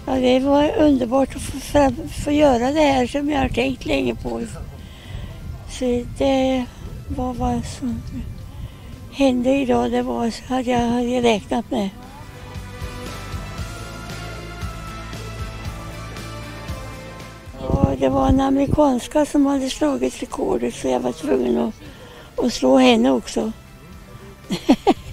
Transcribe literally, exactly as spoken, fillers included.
Ja, det var underbart att få, få, få göra det här som jag har tänkt länge på. Så det var vad som hände idag, det var så att jag hade räknat med. Ja, det var en amerikanska som hade slagit rekordet så jag var tvungen att, att slå henne också.